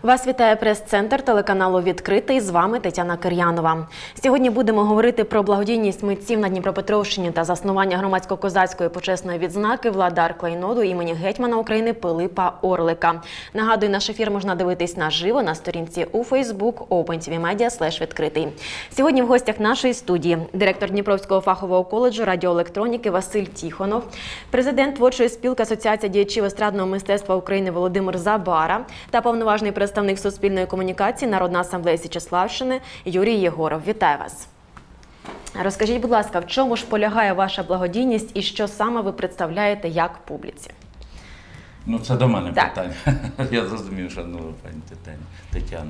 Вас вітає прес-центр телеканалу «Відкритий». З вами Тетяна Кир'янова. Сьогодні будемо говорити про благодійність митців на Дніпропетровщині та заснування громадсько-козацької почесної відзнаки «Владар клейноду» імені гетьмана України Пилипа Орлика. Нагадую, наш ефір можна дивитись наживо на сторінці у Facebook OpenTVMedia/відкритий. Сьогодні в гостях нашої студії директор Дніпровського фахового коледжу радіоелектроніки Василь Тіхонов, президент творчої спілки Асоціація діячів естрадного мистецтва України Володимир Забара та повноважний представник суспільної комунікації Народна асамблея Січеславщини Юрій Єгоров. Вітаю вас. Розкажіть, будь ласка, в чому ж полягає ваша благодійність і що саме ви представляєте як публіці? Ну, це до мене питання. Я зрозумів, шановна пані Тетяна.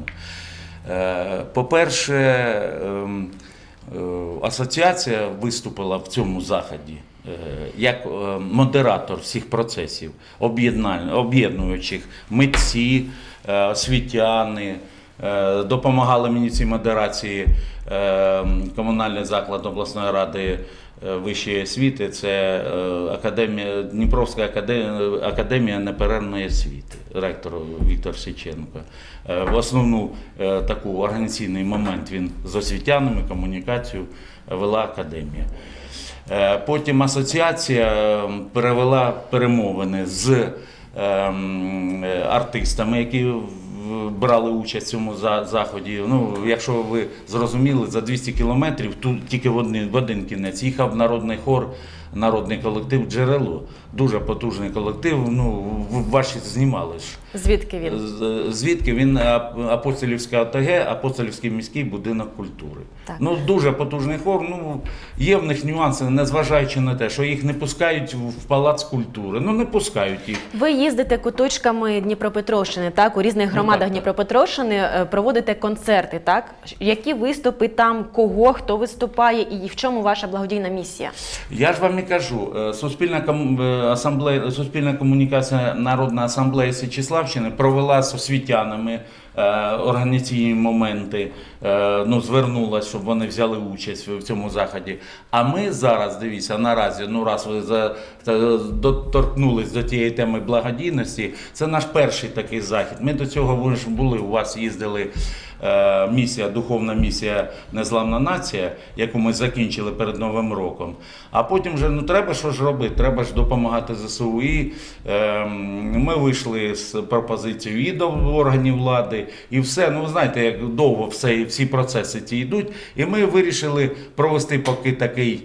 По-перше, асоціація виступила в цьому заході як модератор всіх процесів, об'єднуючих митці, освітяни. Допомагали мені цій модерації комунальний заклад обласної ради вищої освіти, це Дніпровська академія неперервної освіти, ректор Віктор Січенко. В основну таку організаційний момент він з освітянами комунікацію вела академія. Потім асоціація перевела перемовини з артистами, які брали участь в цьому заході. Ну, якщо ви зрозуміли, за 200 кілометрів тут тільки в один кінець їхав народний хор, народний колектив «Джерело». Дуже потужний колектив, ну, ваші знімали ж. Звідки він? Звідки він? Апостолівська ОТГ, Апостолівський міський будинок культури. Так. Ну, дуже потужний хор, ну, є в них нюанси, незважаючи на те, що їх не пускають в Палац культури. Ну, не пускають їх. Ви їздите куточками Дніпропетровщини, так? У різних громадах Дніпропетровщини проводите концерти, так? Які виступи там, кого, хто виступає і в чому ваша благодійна місія? Я ж вам і кажу, суспільна комунікація Народна асамблея Січеславщини провела з освітянами організаційні моменти, ну, звернулася, щоб вони взяли участь в цьому заході. А ми зараз, дивіться, наразі, ну, раз ви доторкнулись до тієї теми благодійності, це наш перший такий захід. Ми до цього, ви ж були, у вас їздили місія, духовна місія «Незламна нація», яку ми закінчили перед Новим роком. А потім вже, ну, треба що ж робити, треба ж допомагати ЗСУ. І ми вийшли з пропозицією і до органів влади, і все, ну, ви знаєте, як довго всі процеси ці йдуть. І ми вирішили провести поки такий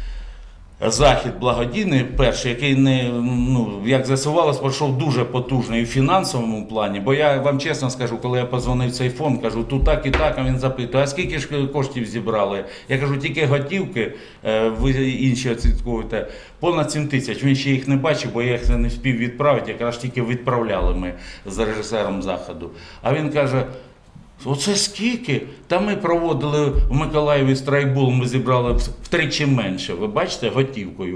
захід благодійний, перший, який, ну, як з'ясувалося, пройшов дуже потужний у фінансовому плані. Бо я вам чесно скажу, коли я позвонив в цей фонд, кажу, тут так і так, а він запитує, а скільки ж коштів зібрали? Я кажу, тільки готівки, ви інші оцінковуєте, понад 7 тисяч. Він ще їх не бачив, бо я їх не встиг відправити, якраз тільки відправляли ми з режисером заходу. А він каже, оце скільки? Та ми проводили в Миколаєві страйкбол, ми зібрали втричі менше, ви бачите, готівкою.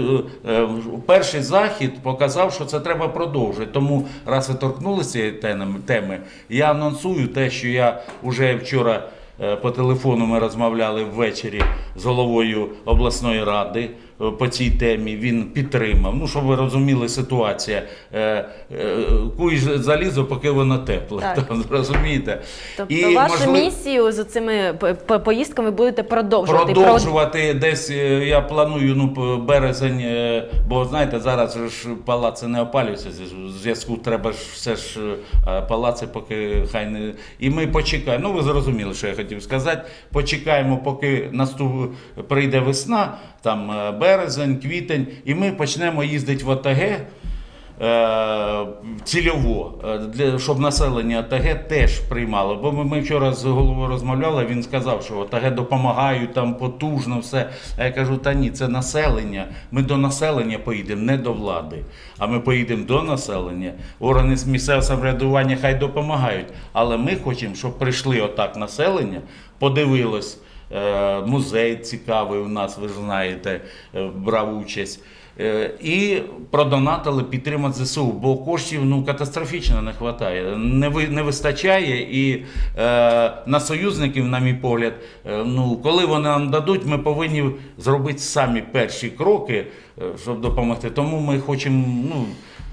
Перший захід показав, що це треба продовжити. Тому, раз ви торкнулися цієї теми, я анонсую те, що я вже вчора по телефону ми розмовляли ввечері з головою обласної ради по цій темі, він підтримав. Ну, щоб ви розуміли, ситуація. Куй залізо, поки воно тепле. Розумієте? Тобто вашу місію з цими поїздками будете продовжувати? Продовжувати десь, я планую, ну, березень, бо, знаєте, зараз ж палаци не опалюються, в зв'язку треба ж все ж палаци поки хай не... І ми почекаємо, ну, ви зрозуміли, що я хотів сказати, почекаємо, поки прийде весна, там березень, квітень, і ми почнемо їздити в ОТГ цільово, щоб населення ОТГ теж приймало. Бо ми вчора з головою розмовляли, він сказав, що ОТГ допомагають, там потужно все. А я кажу, та ні, це населення. Ми до населення поїдемо, не до влади. А ми поїдемо до населення. Органи місцевого самоврядування хай допомагають. Але ми хочемо, щоб прийшли отак населення, подивилось, музей цікавий у нас, ви ж знаєте, брав участь. І продонатили підтримати ЗСУ, бо коштів, ну, катастрофічно не вистачає, не вистачає, і на союзників, на мій погляд, ну, коли вони нам дадуть, ми повинні зробити самі перші кроки, щоб допомогти. Тому ми хочемо, ну,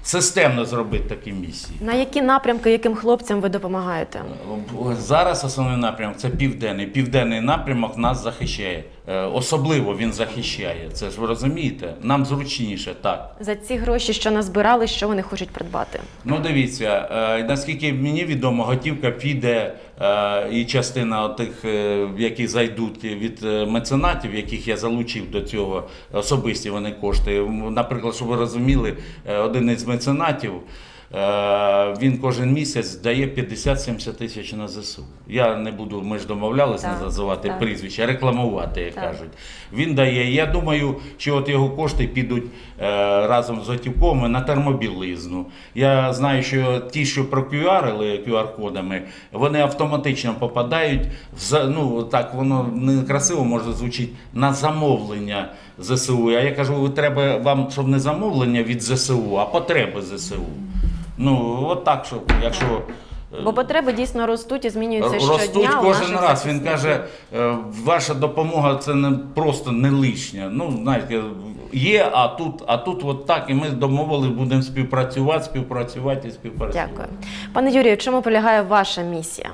системно зробити такі місії. На які напрямки, яким хлопцям ви допомагаєте? Зараз основний напрямок – це південний. Південний напрямок нас захищає. Особливо він захищає. Це ж ви розумієте? Нам зручніше, так. За ці гроші, що назбирали, що вони хочуть придбати? Ну, дивіться, наскільки мені відомо, готівка піде і частина тих, які зайдуть від меценатів, яких я залучив до цього, особисті вони кошти. Наприклад, щоб ви розуміли, один із меценатів, він кожен місяць дає 50-70 тисяч на ЗСУ. Я не буду, ми ж домовлялися не називати прізвища, рекламувати, як кажуть. Він дає, я думаю, що от його кошти підуть разом з готівками на термобілизну. Я знаю, що ті, що прокюарили QR-кодами, вони автоматично попадають, ну так воно не красиво може звучить, на замовлення ЗСУ. А я кажу, треба вам, щоб не замовлення від ЗСУ, а потреби ЗСУ. Ну, от так, що, якщо... Бо потреби дійсно ростуть і змінюються щодня. Ростуть кожен раз. Він каже, ваша допомога це не просто не лишня. Ну, знаєте, є, а тут от так, і ми домовились, будемо співпрацювати. Дякую. Пане Юрію, чому полягає ваша місія?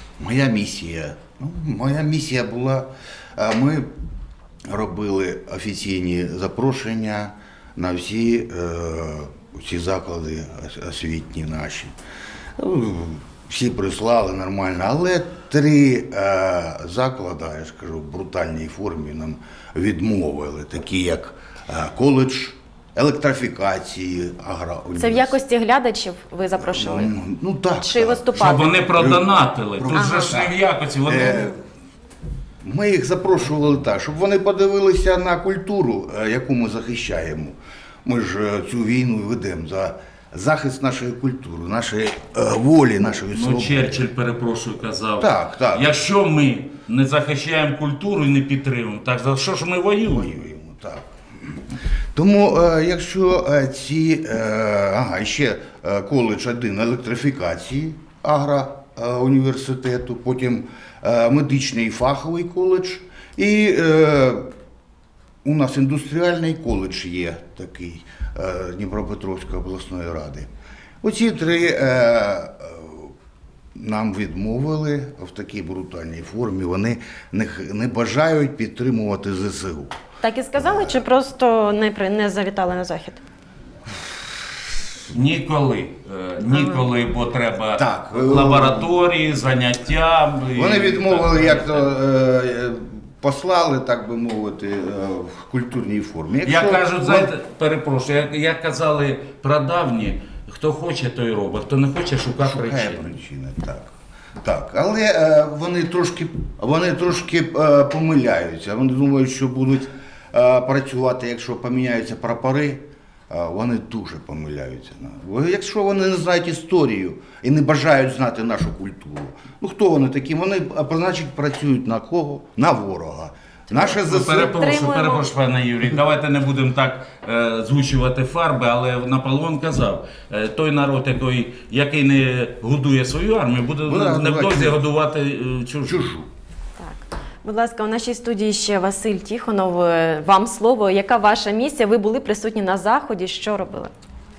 Моя місія була, ми робили офіційні запрошення на всі заклади освітні наші. Всі прислали нормально, але 3 заклади, я ж кажу, в брутальній формі нам відмовили, такі як коледж електрифікації, агроуніверситет. Це в якості глядачів ви запрошували? Ну так. Чи виступати? Щоб вони продонатили. Тут же ж не в якості. Ми їх запрошували так, щоб вони подивилися на культуру, яку ми захищаємо. Ми ж цю війну ведемо за захист нашої культури, нашої волі, нашої свободи. Ну, Черчилль, перепрошую, казав, так. Якщо ми не захищаємо культуру і не підтримуємо, так за що ж ми воюємо? Так. Тому, якщо ще коледж один електрифікації агроуніверситету, потім медичний фаховий коледж і у нас індустріальний коледж є такий Дніпропетровської обласної ради. Оці 3 нам відмовили в такій брутальній формі, вони не бажають підтримувати ЗСУ. Так і сказали, чи просто не завітали на захід? Ніколи, бо треба лабораторії, заняття. Вони відмовили, як то послали, так би мовити, в культурній формі. Як кажуть, знаєте, перепрошую, як казали прадавні, хто хоче, той робить, хто не хоче, шукає причини. Так, але вони трошки помиляються. Вони думають, що будуть працювати, якщо поміняються прапори. Вони дуже помиляються. Якщо вони не знають історію і не бажають знати нашу культуру, ну хто вони такі? Вони, значить, працюють на кого? На ворога. Наше Перепрошую, пане Юрій, давайте не будемо так згущувати фарби, але Наполеон казав, той народ, який не годує свою армію, буде невдовзі годувати чужу. Так. Будь ласка, у нашій студії ще Василь Тіхонов. Вам слово. Яка ваша місія? Ви були присутні на заході. Що робили?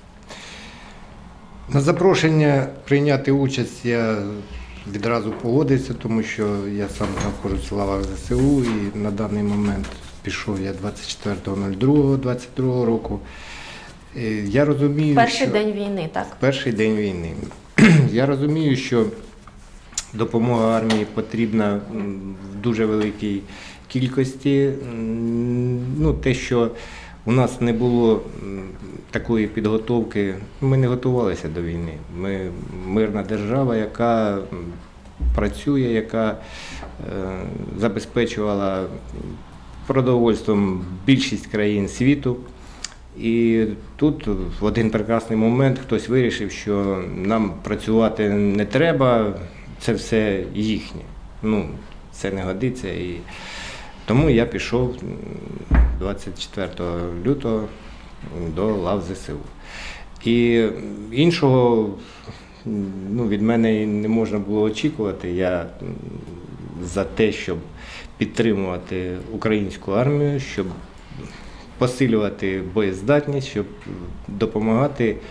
На запрошення прийняти участь я відразу погодився, тому що я сам знаходжусь в лавах ЗСУ і на даний момент пішов я 24.02.22 року. Я розумію, Перший день війни, так? Перший день війни. Я розумію, що допомога армії потрібна в дуже великій кількості. Ну, те, що у нас не було такої підготовки, ми не готувалися до війни. Ми мирна держава, яка працює, яка забезпечувала продовольством більшість країн світу. І тут в один прекрасний момент хтось вирішив, що нам працювати не треба, це все їхнє. Ну, це не годиться. І тому я пішов 24 лютого до лав ЗСУ. І іншого від мене не можна було очікувати. Я за те, щоб підтримувати українську армію, щоб посилювати боєздатність, щоб допомагати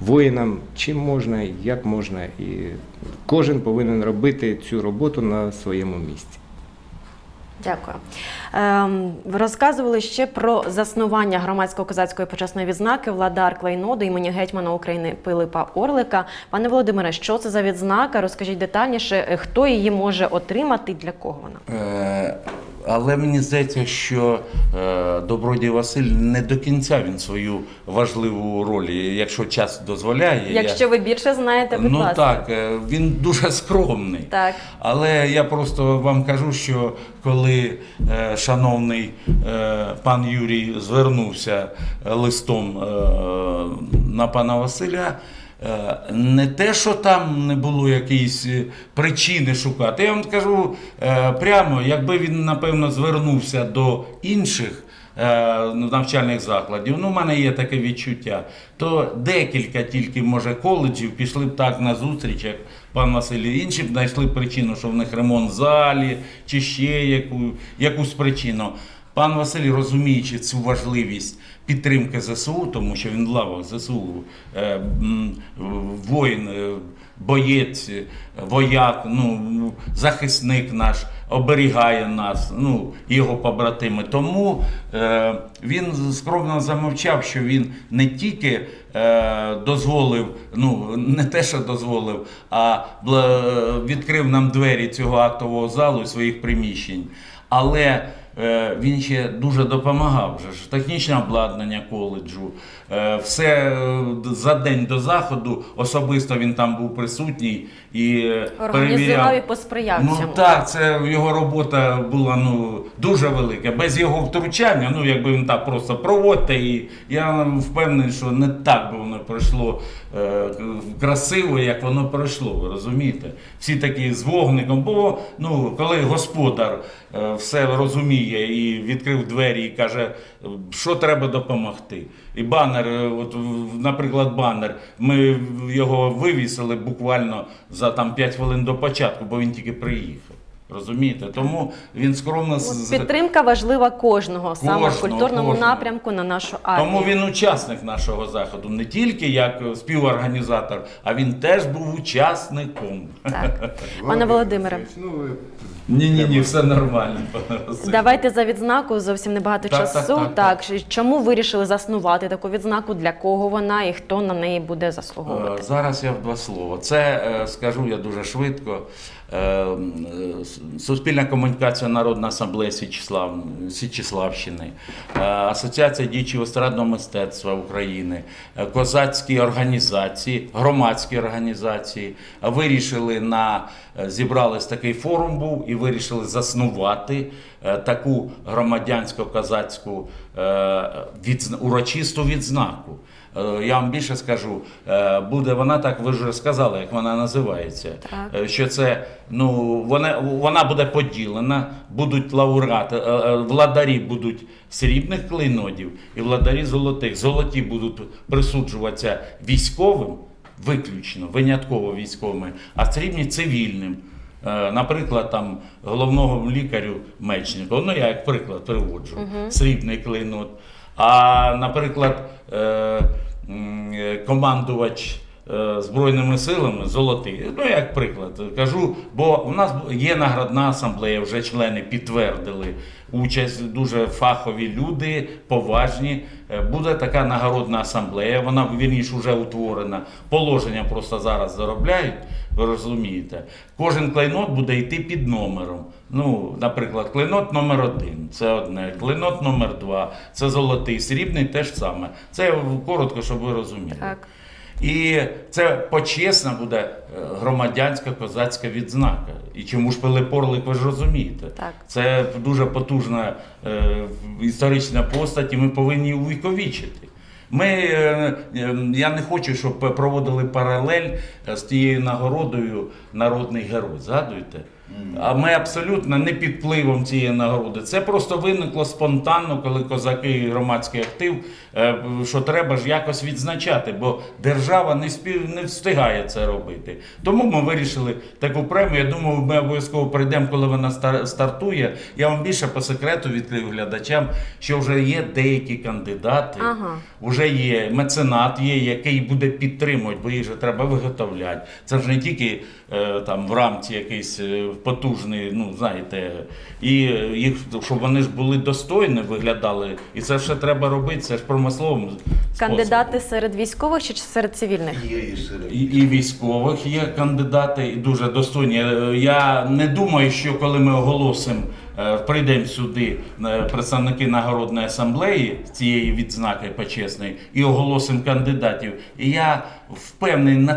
воїнам чим можна, як можна. І кожен повинен робити цю роботу на своєму місці. Дякую. Ви розказували ще про заснування громадсько-козацької почесної відзнаки «Владар клейноду» імені гетьмана України Пилипа Орлика. Пане Володимире, що це за відзнака? Розкажіть детальніше, хто її може отримати і для кого вона? Але мені здається, що Добродій Василь не до кінця він свою важливу роль, якщо час дозволяє. Якщо ви більше знаєте, будь ласка. Так, він дуже скромний. Так. Але я просто вам кажу, що коли шановний пан Юрій звернувся листом на пана Василя, не те, що там не було якоїсь причини шукати. Я вам скажу прямо, якби він, напевно, звернувся до інших навчальних закладів, ну, в мене є таке відчуття, то декілька тільки, може, коледжів пішли б так на зустріч, як пан Василь. Інші б знайшли причину, що в них ремонт в залі, чи ще якусь причину. Пан Василь, розуміючи цю важливість підтримки ЗСУ, тому що він в лавах ЗСУ, воїн, боєць, вояк, захисник наш, оберігає нас, його побратими. Тому він скромно замовчав, що він не тільки дозволив, не те, що дозволив, а відкрив нам двері цього актового залу і своїх приміщень. Але він ще дуже допомагав. Технічне обладнання коледжу, все за день до заходу, особисто він там був присутній і організував і посприяв цьому. Так, це його робота була дуже велика. Без його втручання, якби він так просто проводьте, і я впевнений, що не так би воно пройшло красиво, як воно пройшло, ви розумієте? Всі такі з вогником, бо коли господар все розуміє і відкрив двері і каже, що треба допомогти. І банер, наприклад, банер, ми його вивісили буквально за 5 хвилин до початку, бо він тільки приїхав. Розумієте? Тому він скромно... Підтримка важлива кожного, саме в культурному напрямку на нашу армію. Тому він учасник нашого заходу, не тільки як співорганізатор, а він теж був учасником. Так. Пане Володимире. Ні, все нормально. Давайте за відзнаку, зовсім небагато часу. Так. Чому вирішили заснувати таку відзнаку, для кого вона і хто на неї буде заслуговувати? Зараз я в 2 слова. Це, скажу я дуже швидко, Суспільна комунікація Народна асамблея Січеславщини, Асоціація діячів естрадного мистецтва України, козацькі організації, громадські організації вирішили зібрались такий форум був і вирішили заснувати таку громадянсько-козацьку урочисту відзнаку. Я вам більше скажу, буде вона, так ви вже сказали, як вона називається, що це, вона буде поділена, будуть лауреати, владарі будуть срібних клейнодів і владарі золотих. Золоті будуть присуджуватися військовим, виключно, винятково військовими, а срібні цивільним. Наприклад, головного лікарю Мечнику, я як приклад приводжу, срібний клейнот. А, наприклад, командувач Збройними силами золотий. Як приклад кажу, бо у нас є наградна асамблея, вже члени підтвердили участь, дуже фахові люди, поважні. Буде така нагородна асамблея, вона, вірніше, вже утворена. Положення просто зараз заробляють, ви розумієте. Кожен клейнот буде йти під номером. Наприклад, клейнот номер 1 – це одне, клейнот номер 2 – це золотий, срібний – те ж саме. Це коротко, щоб ви розуміли. Так. І це почесна буде громадянська козацька відзнака. І чому ж Пилип Орлик, ви ж розумієте? Так. Це дуже потужна історична постать, і ми повинні її увіковічити. Я не хочу, щоб проводили паралель з тією нагородою «Народний герой». Згадуєте? А ми абсолютно не під впливом цієї нагороди. Це просто виникло спонтанно, коли козаки і громадський актив, що треба ж якось відзначати, бо держава не встигає це робити. Тому ми вирішили таку премію. Я думаю, ми обов'язково прийдемо, коли вона стартує. Я вам більше по секрету відкрив глядачам, що вже є деякі кандидати, вже є меценат, який буде підтримувати, бо їх же треба виготовляти. Це ж не тільки там в рамці якийсь потужний, ну знаєте, і їх, щоб вони ж були достойні, виглядали, і це все треба робити, це ж промисловим способом. Кандидати серед військових чи серед цивільних? Є і серед І військових є кандидати, і дуже достойні. Я не думаю, що коли ми оголосимо, прийдемо сюди представники Нагородної асамблеї цієї відзнаки почесної і оголосимо кандидатів. І я впевнений на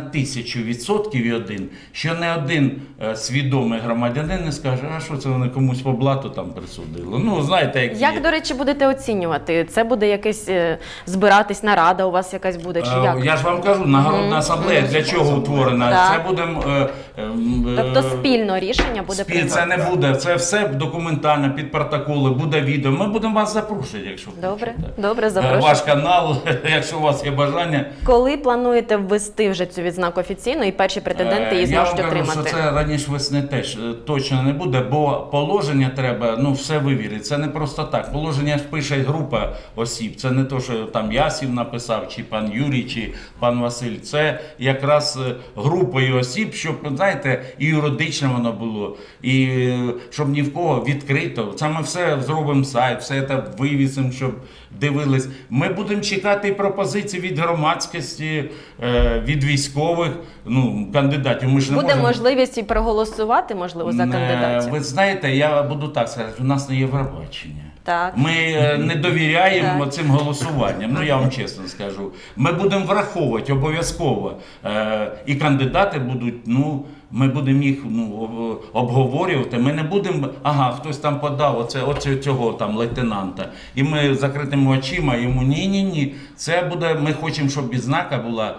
1000% що не один свідомий громадянин не скаже, а що це вони комусь по блату там присудили. Ну, знаєте, як Як, є. до речі, будете оцінювати? Це буде якесь збиратись нарада у вас якась буде, чи як? Я ж вам кажу, Нагородна асамблея для чого утворена? Так. Це будемо... Тобто спільно рішення буде Це не приймати? буде, це все документально, під протоколи, буде відео. Ми будемо вас запрошувати, якщо Добре, хочете. добре, запрошую. Ваш канал, якщо у вас є бажання. Коли плануєте ввести вже цю відзнаку офіційно і перші претенденти її зможуть Я вам кажу, отримати? що це раніше весни теж точно не буде, бо положення треба, ну, все вивірити. Це не просто так. Положення ж пише група осіб. Це не то, що там Ясів написав, чи пан Юрій, чи пан Василь. Це якраз групою осіб, щоб, знаєте, і юридично воно було, і щоб ні в кого відкрито. Це ми все зробимо сайт, все це вивісимо, щоб дивились. Ми будемо чекати і пропозиції від громадськості, від військових, ну, кандидатів. Ми ж не Буде можемо... можливість і проголосувати, можливо, за кандидатів? Ви знаєте, я буду так сказати, у нас не Євробачення. Так. Ми не довіряємо Так. цим голосуванням, ну я вам чесно скажу. Ми будемо враховувати обов'язково. І кандидати будуть, ну, ми будемо їх обговорювати. Ми не будемо, хтось там подав, цього там лейтенанта. І ми закритими очима йому ні. Це буде, ми хочемо, щоб відзнака була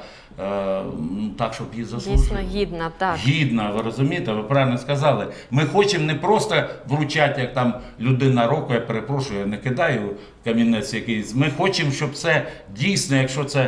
так, щоб її заслужили. Дійсно гідна, так. Гідна, ви розумієте, ви правильно сказали. Ми хочемо не просто вручати, як там людина року, я перепрошую, я не кидаю камінець якийсь. Ми хочемо, щоб це дійсно, якщо це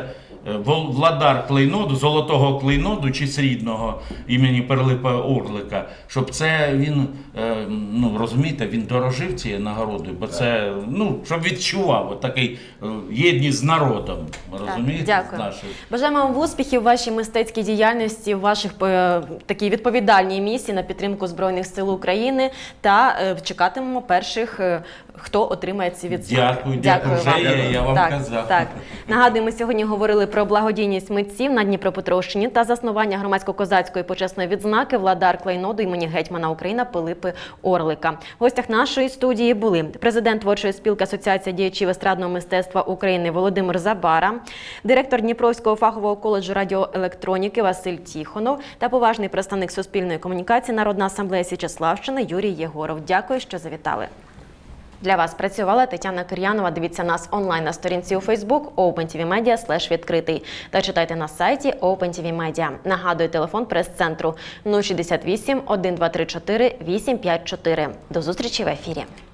владар клейноду, золотого клейноду чи срібного імені Пилипа Орлика, щоб це він, ну розумієте, він дорожив цією нагородою, бо це, ну, щоб відчував такий єдність з народом, розумієте? Дякую. Нашої. Бажаємо вам успіхів в вашій мистецькій діяльності, в ваших такій відповідальній місії на підтримку Збройних сил України та чекатимемо перших, хто отримає ці відзнаки. Дякую, вже вам. є, я вам так, казав. Так. Нагадую, ми сьогодні говорили про благодійність митців на Дніпропетровщині та заснування громадсько-козацької почесної відзнаки владар клейноду імені гетьмана України Пилипи Орлика. В гостях нашої студії були президент творчої спілки Асоціація діячів естрадного мистецтва України Володимир Забара, директор Дніпровського фахового коледжу радіоелектроніки Василь Тіхонов та поважний представник суспільної комунікації Народна асамблея Січеславщини Юрій Єгоров. Дякую, що завітали. Для вас працювала Тетяна Кир'янова. Дивіться нас онлайн на сторінці у Facebook OpenTVMedia/відкритий та читайте на сайті OpenTV Media. Нагадую, телефон прес-центру 068 1234 854. До зустрічі в ефірі.